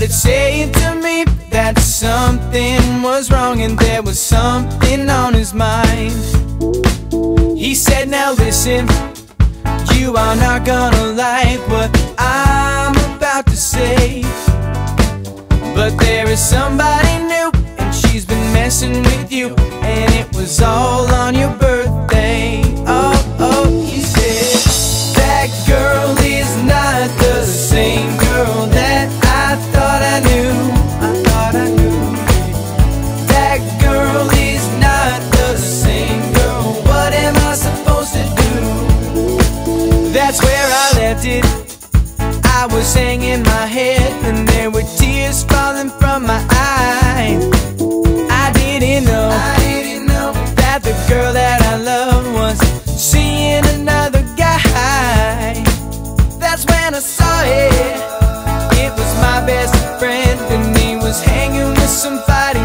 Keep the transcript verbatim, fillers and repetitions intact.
started saying to me that something was wrong and there was something on his mind. He said, now listen, you are not gonna like what I'm about to say, but there is somebody new and she's been messing with you, and it was all on your birthday. Oh, oh, he said, that girl is not the same girl that I thought I knew. I thought I knew. That girl is not the same girl. What am I supposed to do? That's where I left it. I was hanging my head and there were tears falling from my eyes. I didn't know, I didn't know that the girl that I loved was seeing another guy. That's when I saw it. It was my best friend and he was hanging with somebody